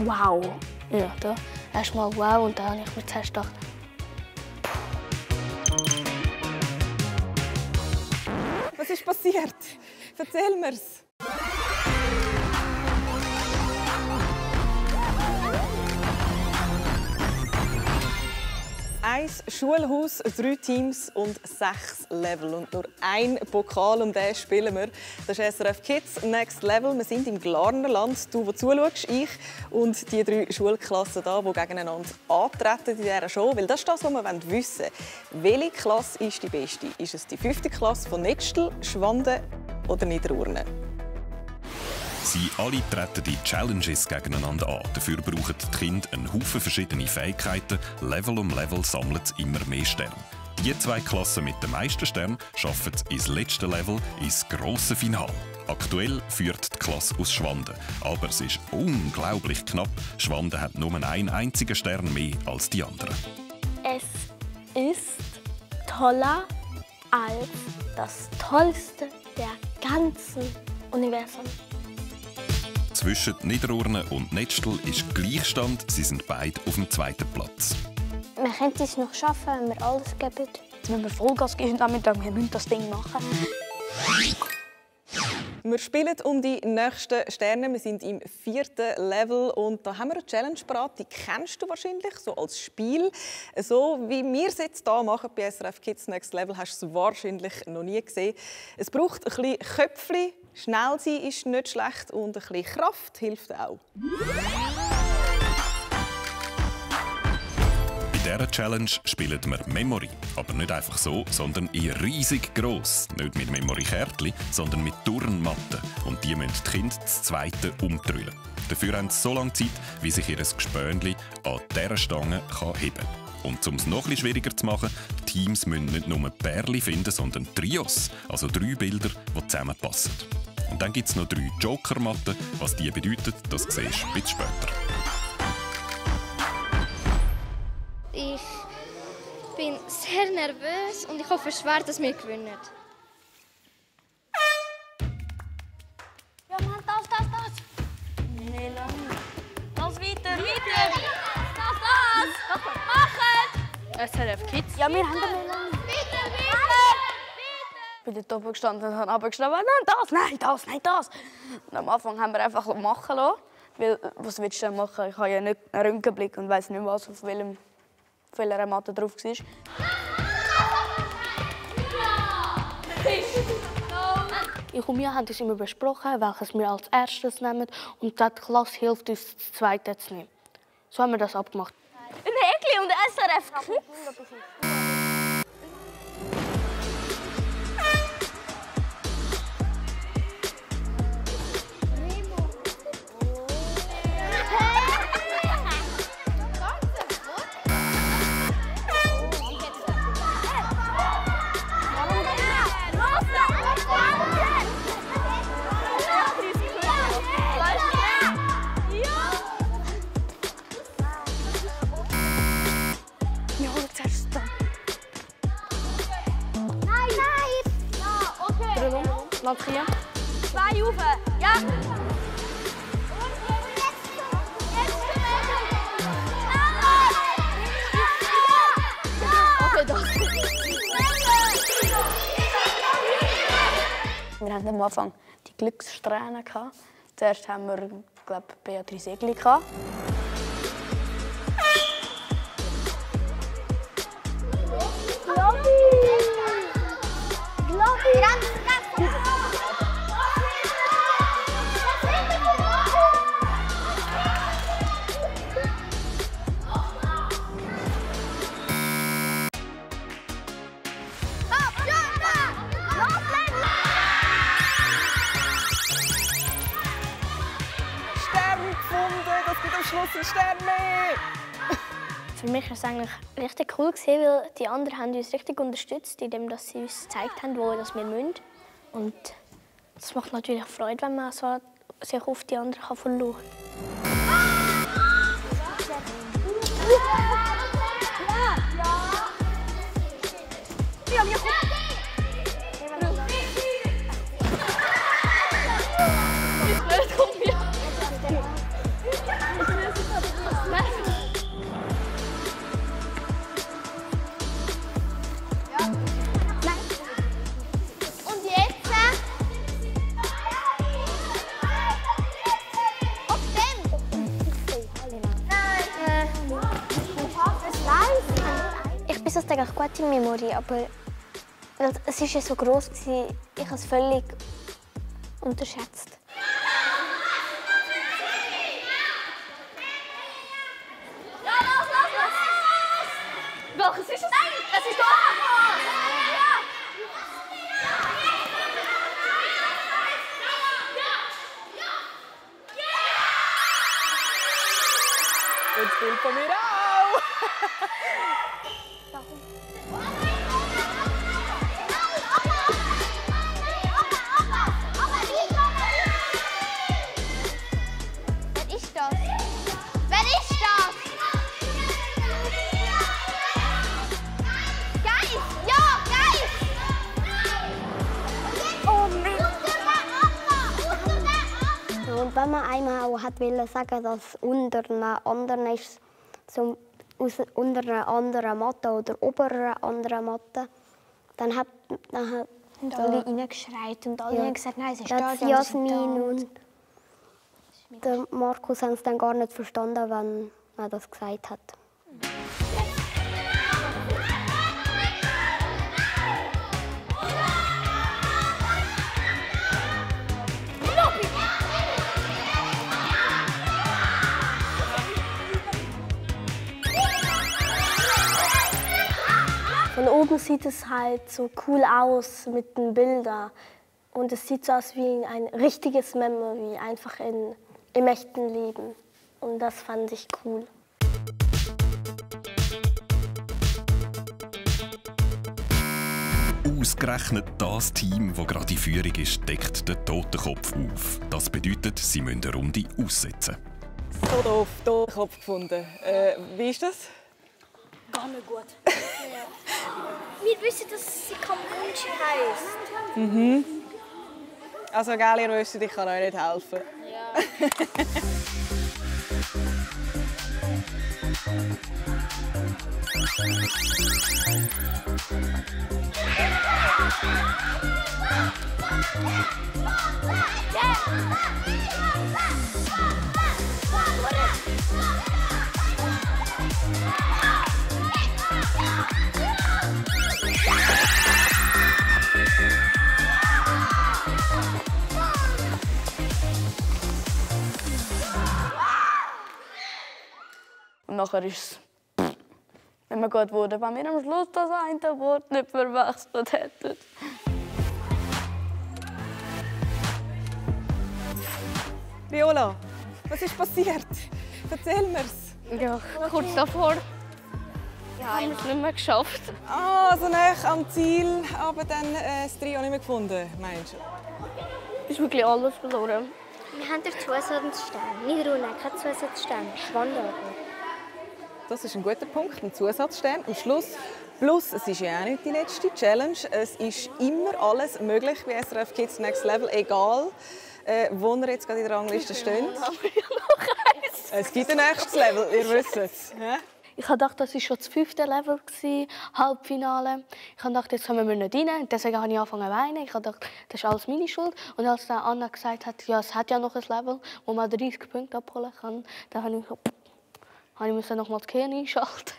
wow. Ja, da erstmal wow und dann habe ich mir zuerst gedacht, was ist passiert? Erzähl mir's. Ein Schulhaus, 3 Teams und 6 Level. Und nur ein Pokal, um den spielen wir. Das ist SRF Kids Next Level. Wir sind im Glarnerland. Du, der zuschaust, ich und die 3 Schulklassen hier, die gegeneinander antreten in dieser Show. Weil das ist das, was wir wissen wollen. Welche Klasse ist die beste? Ist es die 5. Klasse von Nextel, Schwanden oder Niederurne? Sie alle treten die Challenges gegeneinander an. Dafür brauchen die Kinder einen Haufen verschiedene Fähigkeiten. Level um Level sammeln sie immer mehr Sterne. Die 2 Klassen mit den meisten Sternen schaffen es ins letzte Level, ins grosse Finale. Aktuell führt die Klasse aus Schwanden. Aber es ist unglaublich knapp. Schwanden hat nur einen einzigen Stern mehr als die anderen. es ist toller als das Tollste der ganzen Universum. Zwischen Niederurne und Netstel ist Gleichstand. Sie sind beide auf dem 2. Platz. Wir könnten es noch schaffen, wenn wir alles geben. Wenn wir Vollgas geben, damit wir müssen das Ding machen. Wir spielen um die nächsten Sterne. Wir sind im 4. Level und da haben wir eine Challenge parat. Die kennst du wahrscheinlich so als Spiel. So wie wir es jetzt hier machen bei SRF Kids Next Level, hast du es wahrscheinlich noch nie gesehen. Es braucht ein bisschen Köpfchen. Schnell sein ist nicht schlecht und ein bisschen Kraft hilft auch. Bei dieser Challenge spielen wir Memory. Aber nicht einfach so, sondern riesig gross. Nicht mit Memory-Kärtchen, sondern mit Turnmatten. Und die müssen die Kinder das Zweite umtrüllen. Dafür haben sie so lange Zeit, wie sich ihr Gespönchen an dieser Stange heben kann. Und um es noch etwas schwieriger zu machen, die Teams müssen nicht nur Pärchen finden, sondern Trios, also 3 Bilder, die zusammenpassen. Und dann gibt es noch 3 Jokermatten. Was die bedeutet, das siehst du ein bisschen später. Ich bin sehr nervös und ich hoffe schwer, dass wir gewinnen. Ja, Mann, das. Melanie. Das weiter. Das. Machen! SRF Kids. Ja, wir haben den Melanie. Ich bin dort oben gestanden und habe runtergeschrieben, nein, das. Und am Anfang haben wir einfach machen lassen. Weil, was willst du denn machen? Ich habe ja nicht einen Röntgenblick und weiss nicht, was auf welcher Matte drauf war. Ich und wir haben das immer besprochen, welches wir als erstes nehmen. Und die Klasse hilft uns, das Zweite zu nehmen. So haben wir das abgemacht. Ein Häkchen und SRF Kids. Wir holen zuerst da. Lass hier. 2 rauf. Ja. Okay, das. Wir hatten am Anfang die Glückssträhne. Zuerst haben wir, glaube ich, Beatrice Egli. Das gibt am Schluss einen Stern mehr. Für mich war es eigentlich richtig cool, weil die anderen haben uns richtig unterstützt, indem sie uns gezeigt haben, wo wir müssen. Und es macht natürlich Freude, wenn man so sich auf die anderen verlassen kann. eigentlich gute Memory, aber es war ja so gross, ich habe es völlig unterschätzt. Ja, los! Welches ist es? Nein, es ist da! Und das Bild von mir auch! Wer ist das? Wer ist das? Geist! Ja, Geist! Oh Mann! Und wenn man einmal auch wollte sagen, dass unter einer anderen ist, so unter einer anderen Matte oder ober einer anderen Matte, dann hat alle reingeschreit und alle haben gesagt, nein, es ist da, Jasmin und der Markus haben es dann gar nicht verstanden, wenn man das gesagt hat. Von oben sieht es halt so cool aus mit den Bildern. Und es sieht so aus wie ein richtiges Memory, einfach im echten Leben. Und das fand ich cool. Ausgerechnet das Team, das gerade in Führung ist, deckt den Totenkopf auf. Das bedeutet, sie müssen eine Runde aussetzen. So doof, Totenkopf gefunden. Wie ist das? Gar nicht gut. Wir wissen, dass sie Kamunchi heisst. Mhm. Also, gell, ihr wisst, ich kann euch nicht helfen. Ja. Und nachher ist es immer gut geworden, wenn wir am Schluss das eine Wort nicht verwechselt hätten. Viola, was ist passiert? Erzähl mir's. Ja, kurz davor. Ja, haben wir es nicht mehr geschafft. Ah, so nah am Ziel, aber dann das Trio nicht mehr gefunden, meinst du? Ist wirklich alles verloren. Wir haben den Zusatzstern. Nicht Rune, kein Zusatzstern. Schwander. Das ist ein guter Punkt, ein Zusatzstern am Schluss. Plus, es ist ja auch nicht die letzte Challenge. Es ist immer alles möglich bei SRF Kids Next Level, egal wo ihr jetzt gerade in der Rangliste steht. Es gibt ein nächstes Level, ihr wisst es. Ich dachte, das war schon das 5. Level, Halbfinale. Ich dachte, jetzt kommen wir nicht rein. Deswegen habe ich angefangen zu weinen. Ich dachte, das ist alles meine Schuld. Und als dann Anna gesagt hat, ja, es hat ja noch ein Level, wo man 30 Punkte abholen kann, dann musste ich noch mal das Gehirn einschalten.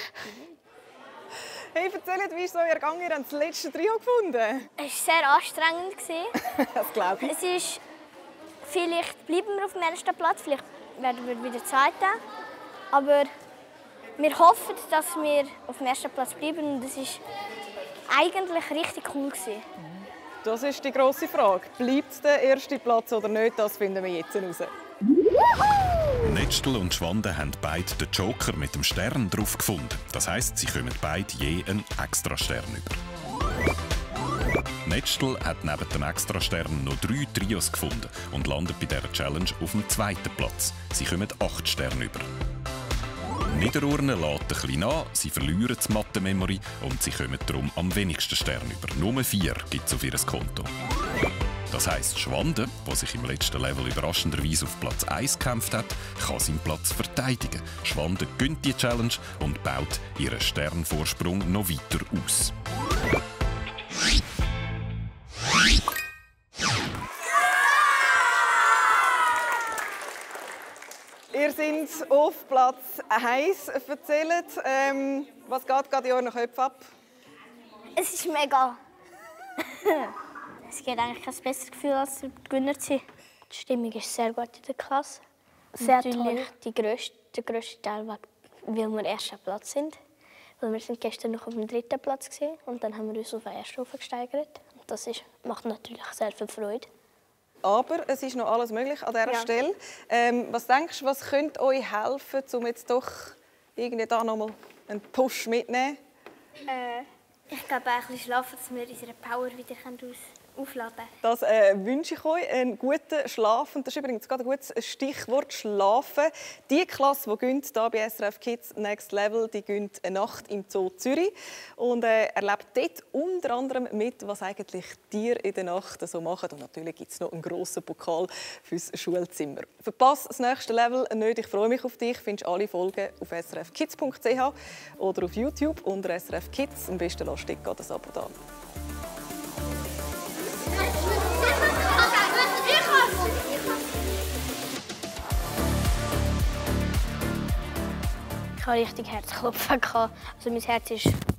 Hey, erzählt, wie ist es euch ergangen? Ihr habt das letzte Trio gefunden. Es war sehr anstrengend. Das glaube ich. Es ist, vielleicht bleiben wir auf dem ersten Platz, vielleicht werden wir wieder Zweiter. Aber wir hoffen, dass wir auf dem ersten Platz bleiben. Und es war eigentlich richtig cool. Das ist die grosse Frage. Bleibt der erste Platz oder nicht? Das finden wir jetzt heraus. Netztel und Schwande haben beide den Joker mit dem Stern drauf gefunden. Das heisst, sie kommen beide je einen Extrastern über. Netztel hat neben dem Extrastern noch 3 Trios gefunden und landet bei dieser Challenge auf dem 2. Platz. Sie kommen 8 Sterne über. Niederurne lädt ein bisschen nach, sie verlieren die Mathe-Memory und sie kommen darum am wenigsten Sterne über. Nur 4 gibt es auf ihr Konto. Das heisst, Schwande, der sich im letzten Level überraschenderweise auf Platz 1 gekämpft hat, kann seinen Platz verteidigen. Schwande gönnt die Challenge und baut ihren Sternvorsprung noch weiter aus. Ihr seid sind auf Platz 1. Erzählt, was geht gerade in euren Köpfen ab? Es ist mega. Es gibt eigentlich kein besseres Gefühl, als der Gewinner zu sein. Die Stimmung ist sehr gut in der Klasse. Sehr Natürlich der grösste Teil, weil wir erster Platz sind. Weil wir sind gestern noch auf dem 3. Platz gewesen, und dann haben wir uns auf den ersten gesteigert. Und das macht natürlich sehr viel Freude. Aber es ist noch alles möglich an dieser Stelle. Was denkst du, was könnte euch helfen, um jetzt doch irgendwie da noch mal einen Push mitzunehmen? Ich glaube, ein bisschen schlafen, dass wir unsere Power wieder aufladen können. Das wünsche ich euch, einen guten Schlaf. Und das ist übrigens gerade ein gutes Stichwort, Schlafen. Die Klasse, die gönnt hier bei SRF Kids Next Level, die gönnt eine Nacht im Zoo Zürich und erlebt dort unter anderem mit, was eigentlich Tiere in der Nacht so machen. Und natürlich gibt es noch einen grossen Pokal fürs Schulzimmer. Verpass das nächste Level nicht. Ich freue mich auf dich. Du findest alle Folgen auf srfkids.ch oder auf YouTube unter SRF Kids. Am besten lass dich das Abo da. Ich hatte richtig Herzklopfen. Also mein Herz ist